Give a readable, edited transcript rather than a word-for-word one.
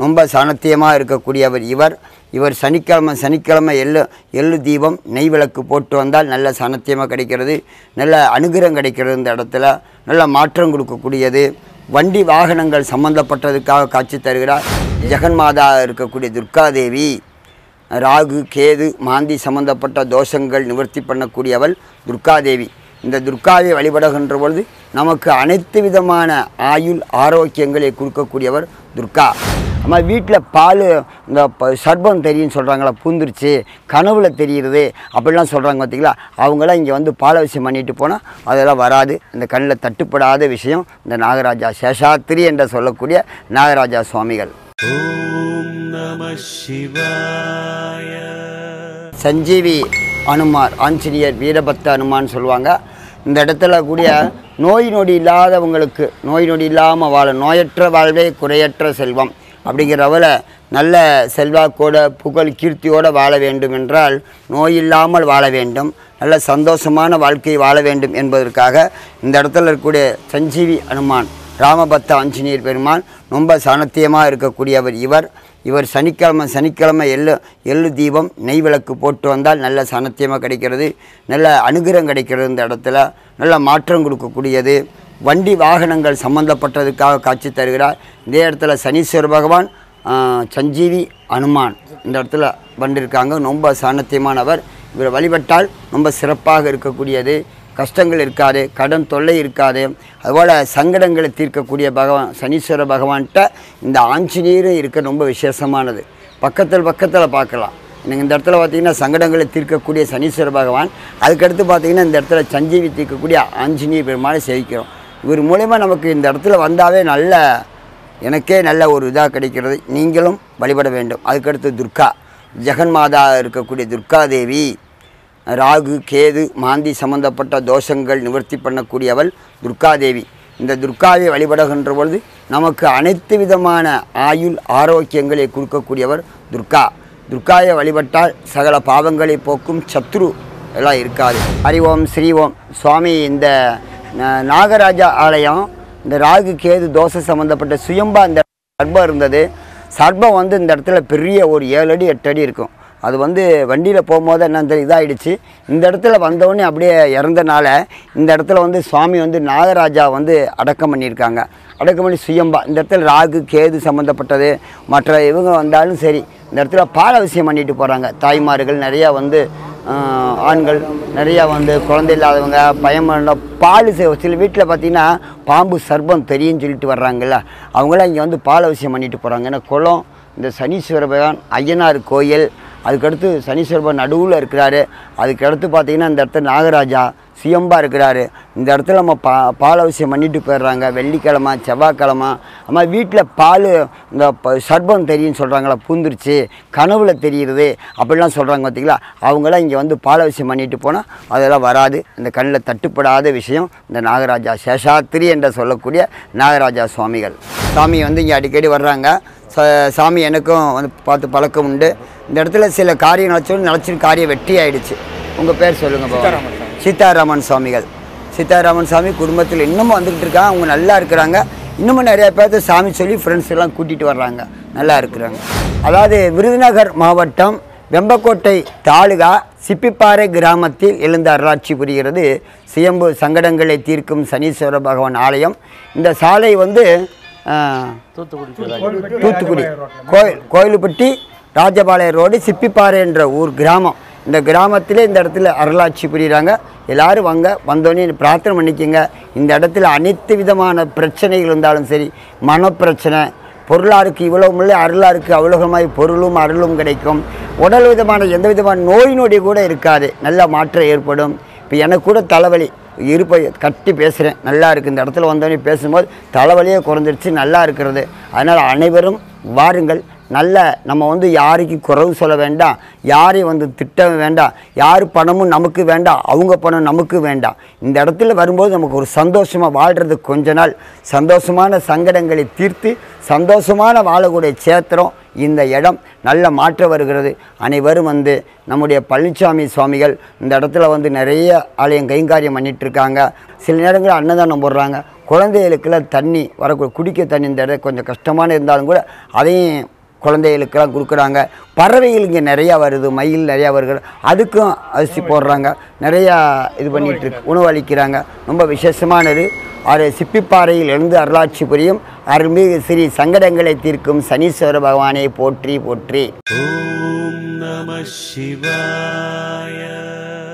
ரொம்ப சாணத்தியமாக இருக்கக்கூடியவர் இவர் சனிக்கிழமை எள்ளு தீபம் நெய் விளக்கு போட்டு வந்தால் நல்ல சாணத்தியமாக கிடைக்கிறது, நல்ல அனுகிரகம் கிடைக்கிறது. இந்த இடத்துல நல்ல மாற்றம் கொடுக்கக்கூடியது. வண்டி வாகனங்கள் சம்பந்தப்பட்டதுக்காக காட்சி தருகிறார். ஜெகன்மாதா இருக்கக்கூடிய துர்காதேவி, ராகு கேது மாந்தி சம்பந்தப்பட்ட தோஷங்கள் நிவர்த்தி பண்ணக்கூடியவள் துர்காதேவி. இந்த துர்காவை வழிபடுகின்ற பொழுது நமக்கு அனைத்து விதமான ஆயுள் ஆரோக்கியங்களை கொடுக்கக்கூடியவர் துர்கா. நம்ம வீட்டில் பால் இந்த சர்ப்பம் தெரியும்னு சொல்கிறாங்களா, பூந்துருச்சு கனவுல தெரியுறது அப்படிலாம் சொல்கிறாங்க பார்த்திங்களா, அவங்களாம் இங்கே வந்து பாலவசியம் பண்ணிட்டு போனால் அதெல்லாம் வராது. இந்த கண்ணில் தட்டுப்படாத விஷயம் இந்த நாகராஜா சேஷாத்திரி என்று சொல்லக்கூடிய நாகராஜா சுவாமிகள். ஓம் நம சிவாய. சஞ்சீவி அனுமார், ஆஞ்சநேயர் வீரபக்த அனுமான் சொல்லுவாங்க. இந்த இடத்துல கூடிய நோய் நொடி இல்லாதவங்களுக்கு நோய் நொடி இல்லாமல் வாழ, நோயற்ற வாழ்வே குறையற்ற செல்வம் அப்படிங்கிறவள நல்ல செல்வாக்கோட புகழ் கீர்த்தியோடு வாழ வேண்டும் என்றால் நோய் இல்லாமல் வாழ வேண்டும், நல்ல சந்தோஷமான வாழ்க்கையை வாழ வேண்டும் என்பதற்காக இந்த இடத்துல இருக்கக்கூடிய சஞ்சீவி அனுமான் ராமபக்த ஆஞ்சநேயர் பெருமான் ரொம்ப சாணத்தியமாக இருக்கக்கூடியவர் இவர் சனிக்கிழமை எள்ளு தீபம் நெய் விளக்கு போட்டு வந்தால் நல்ல சாணத்தியமாக கிடைக்கிறது, நல்ல அனுகிரகம் கிடைக்கிறது. இந்த இடத்துல நல்ல மாற்றம் கொடுக்கக்கூடியது. வண்டி வாகனங்கள் சம்பந்தப்பட்டதுக்காக காட்சி தருகிறார். இதே இடத்துல சனீஸ்வர பகவான், சஞ்சீவி அனுமான் இந்த இடத்துல வந்திருக்காங்க. ரொம்ப சாணத்தியமானவர். இவரை வழிபட்டால் ரொம்ப சிறப்பாக இருக்கக்கூடியது. கஷ்டங்கள் இருக்காது, கடன் தொல்லை இருக்காது. அதுபோல் சங்கடங்களை தீர்க்கக்கூடிய பகவான் சனீஸ்வர பகவான்கிட்ட இந்த ஆஞ்சநேயரும் இருக்க ரொம்ப விசேஷமானது. பக்கத்தில் பார்க்கலாம். நீங்கள் இந்த இடத்துல பார்த்திங்கன்னா சங்கடங்களை தீர்க்கக்கூடிய சனீஸ்வர பகவான், அதுக்கடுத்து பார்த்திங்கன்னா இந்த இடத்துல சஞ்சீவி தீர்க்கக்கூடிய ஆஞ்சநேய பெருமாளை சேவிக்கிறோம். இவர் மூலயமா நமக்கு இந்த இடத்துல வந்தாவே எனக்கே நல்ல ஒரு இதாக கிடைக்கிறது. நீங்களும் வழிபட வேண்டும். அதுக்கடுத்து துர்கா, ஜெகன்மாதா இருக்கக்கூடிய துர்காதேவி, ராகு கேது மாந்தி சம்பந்தப்பட்ட தோஷங்கள் நிவர்த்தி பண்ணக்கூடியவள் துர்காதேவி. இந்த துர்காவை வழிபடுகின்ற பொழுது நமக்கு அனைத்து விதமான ஆயுள் ஆரோக்கியங்களை கொடுக்கக்கூடியவர் துர்கா. துர்காவை வழிபட்டால் சகல பாவங்களை போக்கும், சத்ரு எல்லாம் இருக்காது. ஹரி ஓம் ஸ்ரீ ஓம். சுவாமி இந்த நாகராஜா ஆலயம் இந்த ராகு கேது தோஷை சம்மந்தப்பட்ட சுயம்பா இந்த சர்பம் இருந்தது. சர்பம் வந்து இந்த இடத்துல பெரிய ஒரு 7 அடி 8 அடி இருக்கும். அது வந்து வண்டியில் போகும்போது என்ன இதாகிடுச்சு. இந்த இடத்துல வந்தோடனே அப்படியே இறந்தனால இந்த இடத்துல வந்து சுவாமி வந்து நாகராஜா வந்து அடக்கம் பண்ணியிருக்காங்க. அடக்கம் பண்ணி சுயம்பா இந்த இடத்துல ராகு கேது சம்மந்தப்பட்டது மற்ற இவங்க வந்தாலும் சரி இந்த இடத்துல பாலவசியம் பண்ணிட்டு போகிறாங்க. தாய்மார்கள் நிறையா வந்து ஆண்கள் நிறையா வந்து குழந்தை இல்லாதவங்க பயம் பால் சில வீட்டில் பார்த்திங்கன்னா பாம்பு சர்ப்பம் தெரியும்னு சொல்லிட்டு வர்றாங்கல்ல, அவங்களாம் இங்கே வந்து பாலவசியம் பண்ணிட்டு போகிறாங்க. ஏன்னா குளம், இந்த சனீஸ்வர பகவான் ஐயனார் கோயில், அதுக்கடுத்து சனீஸ்வரன் நடுவில் இருக்கிறாரு. அதுக்கடுத்து பார்த்திங்கன்னா இந்த இடத்துல நாகராஜா சுயம்பா இருக்கிறாரு. இந்த இடத்துல நம்ம பாலவசியம் பண்ணிட்டு போயிடுறாங்க. வெள்ளிக்கிழமை செவ்வாய்க்கிழமை நம்ம வீட்டில் பால் இந்த சர்ப்பம் தெரியும்னு சொல்கிறாங்களா, பூந்துருச்சு கனவுல தெரியுறது அப்படிலாம் சொல்கிறாங்க பார்த்திங்களா, அவங்களாம் இங்கே வந்து பாலவசியம் பண்ணிட்டு போனால் அதெல்லாம் வராது. இந்த கண்ணில் தட்டுப்படாத விஷயம் இந்த நாகராஜா சேஷாத்திரி என்று சொல்லக்கூடிய நாகராஜா சுவாமிகள். சாமி வந்து இங்கே அடிக்கடி வர்றாங்க. சாமி எனக்கும் வந்து பார்த்து பழக்கம் உண்டு. இந்த இடத்துல சில காரியம் நினச்சிட்டு காரியம் வெற்றி ஆகிடுச்சு. உங்கள் பேர் சொல்லுங்கள். சீதாராமன் சுவாமிகள். சீதாராமன் சாமி குடும்பத்தில் இன்னமும் வந்துக்கிட்டு இருக்காங்க. அவங்க நல்லா இருக்கிறாங்க. இன்னமும் நிறையா பேர்த்து சாமி சொல்லி ஃப்ரெண்ட்ஸ் எல்லாம் கூட்டிகிட்டு வர்றாங்க, நல்லா இருக்கிறாங்க. அதாவது விருதுநகர் மாவட்டம் வெம்பக்கோட்டை தாலுகா சிப்பிப்பாறை கிராமத்தில் எழுந்த அருளாட்சி புரிகிறது சுயம்பு சங்கடங்களை தீர்க்கும் சனீஸ்வர பகவான் ஆலயம். இந்த சாலை வந்து தூத்துக்குடி கோயிலுப்பட்டி ராஜபாளையம் ரோடு சிப்பிப்பாறை என்ற ஊர் கிராமம். இந்த கிராமத்திலே இந்த இடத்துல அருளாட்சி புரிகிறாங்க. எல்லோரும் வாங்க, வந்தோடனே பிரார்த்தனை பண்ணிக்கோங்க. இந்த இடத்துல அனைத்து விதமான பிரச்சனைகள் இருந்தாலும் சரி, மனப்பிரச்சனை, பொருளாருக்கு இவ்வளவு இல்லை, அருளாருக்கு அவ்வளோமாய் பொருளும் அருளும் கிடைக்கும். உடல் விதமான எந்த விதமான நோய் நொடி கூட இருக்காது, நல்ல மாற்றம் ஏற்படும். இப்போ எனக்கு கூட தலைவலி இருப்பை கட்டி பேசுகிறேன், நல்லா இருக்குது. இந்த இடத்துல வந்தோடனே பேசும்போது தலைவலியே குறைஞ்சிருச்சு, நல்லா இருக்கிறது. அதனால் அனைவரும் வாருங்கள். நல்ல நம்ம வந்து யாருக்கும் குறைவு சொல்ல வேண்டாம், யாரையும் வந்து திட்ட வேண்டாம், யார் பணமும் நமக்கு வேண்டாம், அவங்க பணம் நமக்கு வேண்டாம். இந்த இடத்துல வரும்போது நமக்கு ஒரு சந்தோஷமாக வாழ்கிறது, கொஞ்ச நாள் சந்தோஷமான சங்கடங்களை தீர்த்து சந்தோஷமான வாழக்கூடிய சேத்திரம் இந்த இடம். நல்ல மாற்றம் வருகிறது. அனைவரும் வந்து நம்முடைய பழனிசாமி சுவாமிகள் இந்த இடத்துல வந்து நிறைய ஆலயம் கைங்காரியம் பண்ணிகிட்ருக்காங்க. சில நேரங்களில் அன்னதானம் போடுறாங்க, குழந்தைகளுக்கெல்லாம் தண்ணி வரக்கூடிய குடிக்க தண்ணி இந்த இடத்துல கொஞ்சம் கஷ்டமான இருந்தாலும் கூட அதையும் குழந்தைகளுக்கெல்லாம் கொடுக்குறாங்க. பறவைகள் இங்கே நிறையா வருது, மயில் நிறையா வருகிறது, அதுக்கும் அரிசி போடுறாங்க, நிறையா இது பண்ணிகிட்டு இருக்கு, உணவு அளிக்கிறாங்க. ரொம்ப விசேஷமானது. அது சிப்பிப்பாறையில் இருந்து அருளாட்சி புரியும் அருள்மிகு ஸ்ரீ சங்கடங்களை தீர்க்கும் சனீஸ்வர பகவானை போற்றி போற்றி. ஓம் நம சிவாய.